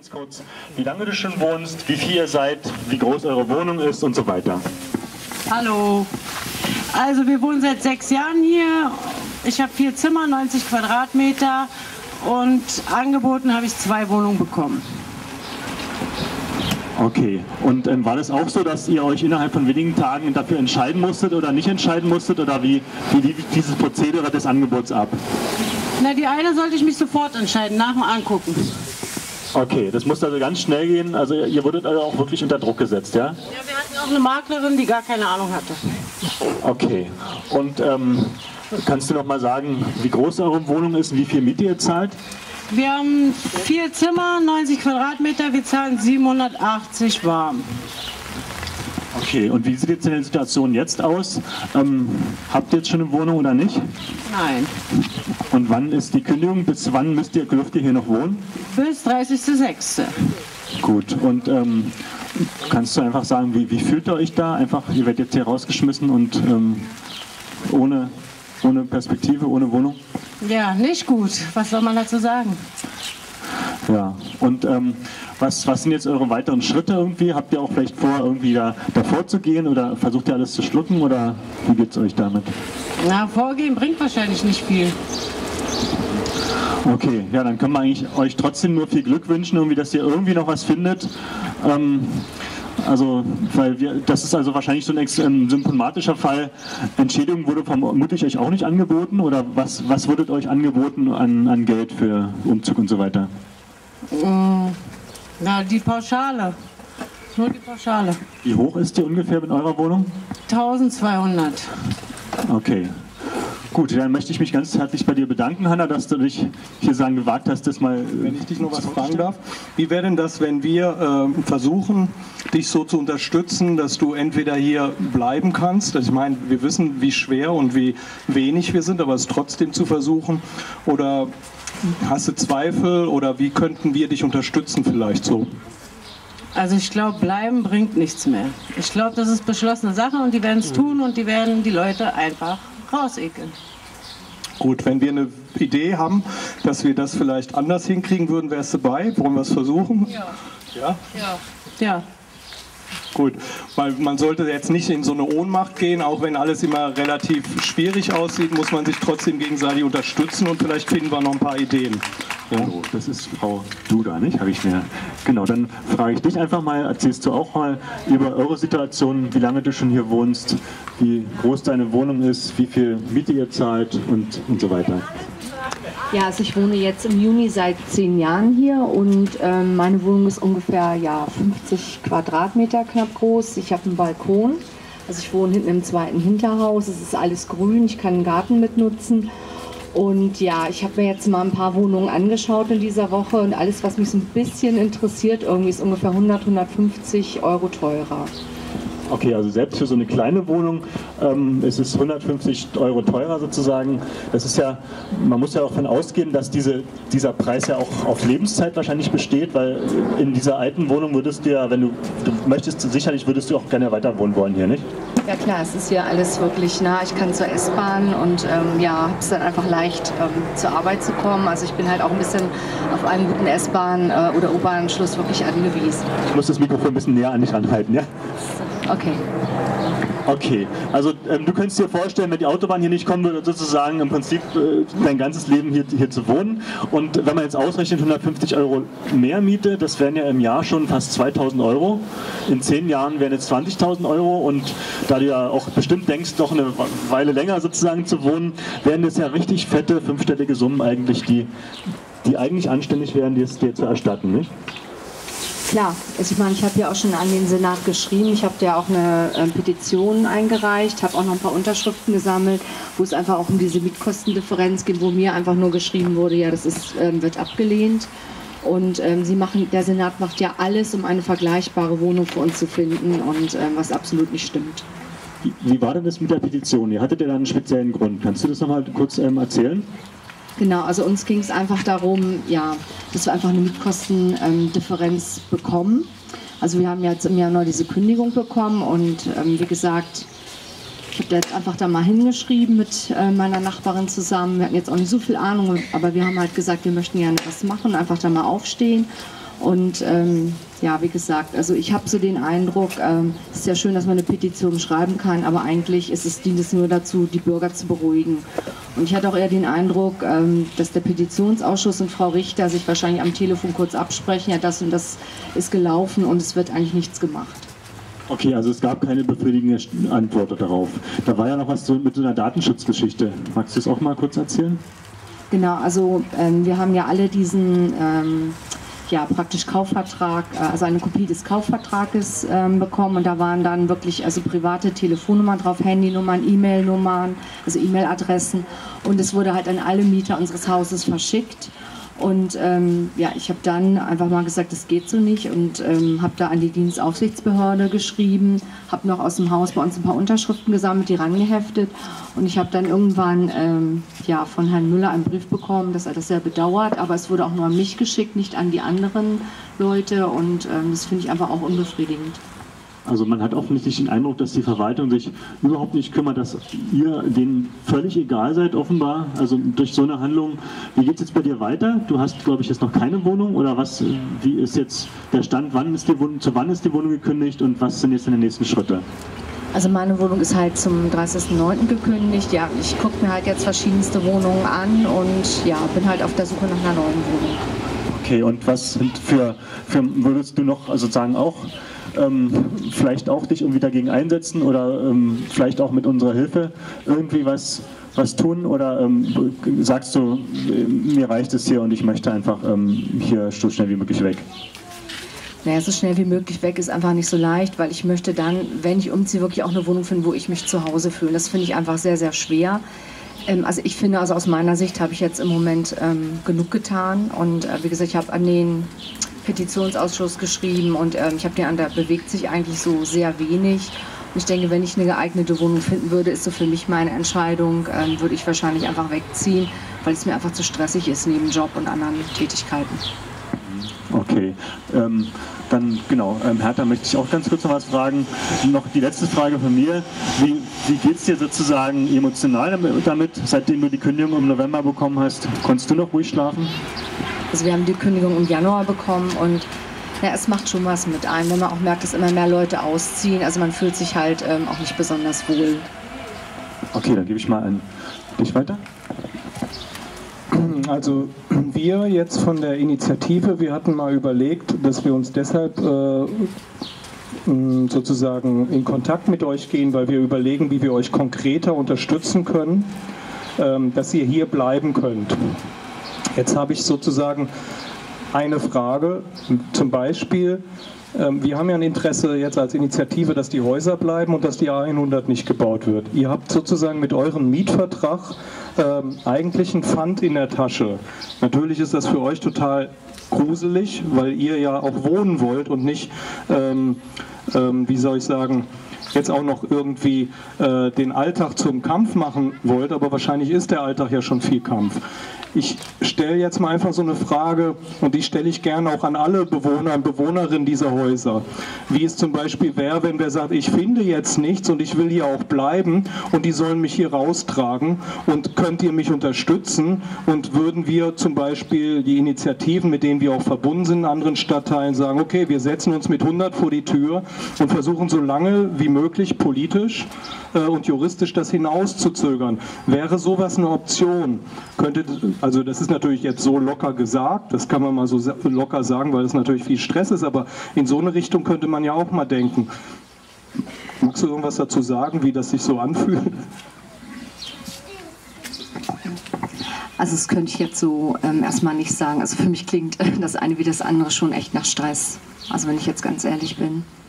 Ganz kurz, wie lange du schon wohnst, wie viel ihr seid, wie groß eure Wohnung ist und so weiter. Hallo. Also wir wohnen seit 6 Jahren hier. Ich habe 4 Zimmer, 90 Quadratmeter und angeboten habe ich 2 Wohnungen bekommen. Okay, und war das auch so, dass ihr euch innerhalb von wenigen Tagen dafür entscheiden musstet oder nicht entscheiden musstet oder wie lief dieses Prozedere des Angebots ab? Na, die eine sollte ich mich sofort entscheiden, nach dem Angucken. Okay, das musste also ganz schnell gehen, also ihr wurdet also auch wirklich unter Druck gesetzt, ja? Ja, wir hatten auch eine Maklerin, die gar keine Ahnung hatte. Okay, und kannst du noch mal sagen, wie groß eure Wohnung ist und wie viel Miete ihr zahlt? Wir haben 4 Zimmer, 90 Quadratmeter, wir zahlen 780 warm. Okay, und wie sieht jetzt die Situation jetzt aus? Habt ihr jetzt schon eine Wohnung oder nicht? Nein. Und wann ist die Kündigung? Bis wann dürft ihr hier noch wohnen? Bis 30.06. Gut, und kannst du einfach sagen, wie fühlt ihr euch da? Einfach, ihr werdet jetzt hier rausgeschmissen und ohne Perspektive, ohne Wohnung? Ja, nicht gut. Was soll man dazu sagen? Ja, und was sind jetzt eure weiteren Schritte irgendwie? Habt ihr auch vielleicht vor, irgendwie davor zu gehen oder versucht ihr alles zu schlucken oder wie geht es euch damit? Na, vorgehen bringt wahrscheinlich nicht viel. Okay, ja, dann können wir eigentlich euch trotzdem nur viel Glück wünschen, irgendwie, dass ihr irgendwie noch was findet. Also, das ist also wahrscheinlich so ein symptomatischer Fall. Entschädigung wurde vermutlich euch auch nicht angeboten oder was wurde euch angeboten an Geld für Umzug und so weiter? Na, die Pauschale. Nur die Pauschale. Wie hoch ist die ungefähr in eurer Wohnung? 1200. Okay. Gut, dann möchte ich mich ganz herzlich bei dir bedanken, Hanna, dass du dich hier gewagt hast, das mal... Wenn ich dich noch was fragen darf, wie wäre denn das, wenn wir versuchen, dich so zu unterstützen, dass du entweder hier bleiben kannst, also ich meine, wir wissen, wie schwer und wie wenig wir sind, aber es trotzdem zu versuchen, oder hast du Zweifel oder wie könnten wir dich unterstützen vielleicht so? Also ich glaube, bleiben bringt nichts mehr. Ich glaube, das ist beschlossene Sache und die werden es tun und die werden die Leute einfach rausekeln. Gut, wenn wir eine Idee haben, dass wir das vielleicht anders hinkriegen würden, wärst du bei? Wollen wir es versuchen? Ja. Ja? Ja. Ja. Gut, weil man sollte jetzt nicht in so eine Ohnmacht gehen, auch wenn alles immer relativ schwierig aussieht, muss man sich trotzdem gegenseitig unterstützen und vielleicht finden wir noch ein paar Ideen. Ja. So, das ist Frau Duda, nicht? Habe ich mir. Genau, dann frage ich dich einfach mal, erzählst du auch mal über eure Situation, wie lange du schon hier wohnst, wie groß deine Wohnung ist, wie viel Miete ihr zahlt und so weiter. Ja, also ich wohne jetzt im Juni seit 10 Jahren hier und meine Wohnung ist ungefähr 50 Quadratmeter knapp groß. Ich habe einen Balkon, also ich wohne hinten im zweiten Hinterhaus, es ist alles grün, ich kann den Garten mitnutzen. Und ja, ich habe mir jetzt mal ein paar Wohnungen angeschaut in dieser Woche und alles, was mich so ein bisschen interessiert, irgendwie ist ungefähr 150 Euro teurer. Okay, also selbst für so eine kleine Wohnung ist es 150 Euro teurer sozusagen. Das ist ja, man muss ja auch davon ausgehen, dass dieser Preis ja auch auf Lebenszeit wahrscheinlich besteht, weil in dieser alten Wohnung würdest du ja, wenn du möchtest, sicherlich würdest du auch gerne weiter wohnen wollen hier, nicht? Ja klar, es ist hier alles wirklich nah. Ich kann zur S-Bahn und habe es dann einfach leicht zur Arbeit zu kommen. Also ich bin halt auch ein bisschen auf einen guten S-Bahn- oder U-Bahn-Anschluss wirklich angewiesen. Ich muss das Mikrofon ein bisschen näher an dich ranhalten, ja? Okay. Okay, also du könntest dir vorstellen, wenn die Autobahn hier nicht kommen würde, sozusagen im Prinzip dein ganzes Leben hier zu wohnen. Und wenn man jetzt ausrechnet 150 Euro mehr Miete, das wären ja im Jahr schon fast 2.000 Euro. In 10 Jahren wären jetzt 20.000 Euro und da du ja auch bestimmt denkst, noch eine Weile länger sozusagen zu wohnen, wären das ja richtig fette, 5-stellige Summen eigentlich, die eigentlich anständig wären, dir zu erstatten, nicht? Klar, also ich meine, ich habe ja auch schon an den Senat geschrieben, ich habe ja auch eine Petition eingereicht, habe auch noch ein paar Unterschriften gesammelt, wo es einfach auch um diese Mietkostendifferenz geht, wo mir einfach nur geschrieben wurde, ja, das wird abgelehnt. Und der Senat macht ja alles, um eine vergleichbare Wohnung für uns zu finden und was absolut nicht stimmt. Wie war denn das mit der Petition? Ihr hattet ja da einen speziellen Grund. Kannst du das nochmal kurz erzählen? Genau, also uns ging es einfach darum, ja, dass wir einfach eine Mietkostendifferenz bekommen. Also wir haben jetzt im Januar diese Kündigung bekommen und wie gesagt, ich habe da jetzt einfach da mal hingeschrieben mit meiner Nachbarin zusammen. Wir hatten jetzt auch nicht so viel Ahnung, aber wir haben halt gesagt, wir möchten gerne was machen, einfach da mal aufstehen. Und ja, wie gesagt, also ich habe so den Eindruck, es ist ja schön, dass man eine Petition schreiben kann, aber eigentlich dient es nur dazu, die Bürger zu beruhigen. Und ich hatte auch eher den Eindruck, dass der Petitionsausschuss und Frau Richter sich wahrscheinlich am Telefon kurz absprechen, ja, das und das ist gelaufen und es wird eigentlich nichts gemacht. Okay, also es gab keine befriedigende Antwort darauf. Da war ja noch was mit so einer Datenschutzgeschichte. Magst du es auch mal kurz erzählen? Genau, also wir haben ja alle diesen ja, praktisch Kaufvertrag, also eine Kopie des Kaufvertrages bekommen und da waren dann wirklich also private Telefonnummern drauf, Handynummern, E-Mail-Nummern, also E-Mail-Adressen und es wurde halt an alle Mieter unseres Hauses verschickt. Und ja, ich habe dann einfach mal gesagt, das geht so nicht und habe da an die Dienstaufsichtsbehörde geschrieben, habe noch aus dem Haus bei uns ein paar Unterschriften gesammelt, die rangeheftet und ich habe dann irgendwann ja, von Herrn Müller einen Brief bekommen, dass er das sehr bedauert, aber es wurde auch nur an mich geschickt, nicht an die anderen Leute und das finde ich einfach auch unbefriedigend. Also man hat offensichtlich den Eindruck, dass die Verwaltung sich überhaupt nicht kümmert, dass ihr denen völlig egal seid, offenbar. Also durch so eine Handlung. Wie geht es jetzt bei dir weiter? Du hast, glaube ich, jetzt noch keine Wohnung oder was? Wie ist jetzt der Stand? Zu wann ist die Wohnung gekündigt und was sind jetzt deine nächsten Schritte? Also meine Wohnung ist halt zum 30.09. gekündigt. Ja, ich gucke mir halt jetzt verschiedenste Wohnungen an und ja, bin halt auf der Suche nach einer neuen Wohnung. Okay, und was sind würdest du noch sozusagen auch vielleicht auch dich irgendwie dagegen einsetzen oder vielleicht auch mit unserer Hilfe irgendwie was tun oder sagst du, mir reicht es hier und ich möchte einfach hier so schnell wie möglich weg? Naja, so schnell wie möglich weg ist einfach nicht so leicht, weil ich möchte dann, wenn ich umziehe, wirklich auch eine Wohnung finden, wo ich mich zu Hause fühle. Das finde ich einfach sehr, sehr schwer. Also ich finde, also aus meiner Sicht habe ich jetzt im Moment genug getan und wie gesagt, ich habe an den Petitionsausschuss geschrieben und ich habe den an, der bewegt sich eigentlich so sehr wenig. Und ich denke, wenn ich eine geeignete Wohnung finden würde, ist so für mich meine Entscheidung, würde ich wahrscheinlich einfach wegziehen, weil es mir einfach zu stressig ist neben Job und anderen Tätigkeiten. Okay, dann genau, Hertha möchte ich auch ganz kurz noch was fragen. Noch die letzte Frage von mir. Wie geht es dir sozusagen emotional damit, seitdem du die Kündigung im November bekommen hast? Konntest du noch ruhig schlafen? Also wir haben die Kündigung im Januar bekommen und ja, es macht schon was mit einem, wenn man auch merkt, dass immer mehr Leute ausziehen. Also man fühlt sich halt auch nicht besonders wohl. Okay, dann gebe ich mal an dich weiter. Also wir jetzt von der Initiative, wir hatten mal überlegt, dass wir uns deshalb sozusagen in Kontakt mit euch gehen, weil wir überlegen, wie wir euch konkreter unterstützen können, dass ihr hier bleiben könnt. Jetzt habe ich sozusagen eine Frage, zum Beispiel, wir haben ja ein Interesse jetzt als Initiative, dass die Häuser bleiben und dass die A100 nicht gebaut wird. Ihr habt sozusagen mit eurem Mietvertrag eigentlich ein Pfand in der Tasche. Natürlich ist das für euch total gruselig, weil ihr ja auch wohnen wollt und nicht, wie soll ich sagen, jetzt auch noch irgendwie den Alltag zum Kampf machen wollt, aber wahrscheinlich ist der Alltag ja schon viel Kampf. Ich stelle jetzt mal einfach so eine Frage und die stelle ich gerne auch an alle Bewohner und Bewohnerinnen dieser Häuser. Wie es zum Beispiel wäre, wenn wer sagt, ich finde jetzt nichts und ich will hier auch bleiben und die sollen mich hier raustragen und könnt ihr mich unterstützen und würden wir zum Beispiel die Initiativen, mit denen wir auch verbunden sind in anderen Stadtteilen, sagen, okay, wir setzen uns mit 100 vor die Tür und versuchen so lange wie möglich politisch und juristisch das hinauszuzögern. Wäre sowas eine Option? Also das ist natürlich jetzt so locker gesagt, das kann man mal so locker sagen, weil das natürlich viel Stress ist, aber in so eine Richtung könnte man ja auch mal denken. Magst du irgendwas dazu sagen, wie das sich so anfühlt? Also das könnte ich jetzt so erstmal nicht sagen. Also für mich klingt das eine wie das andere schon echt nach Stress. Also wenn ich jetzt ganz ehrlich bin.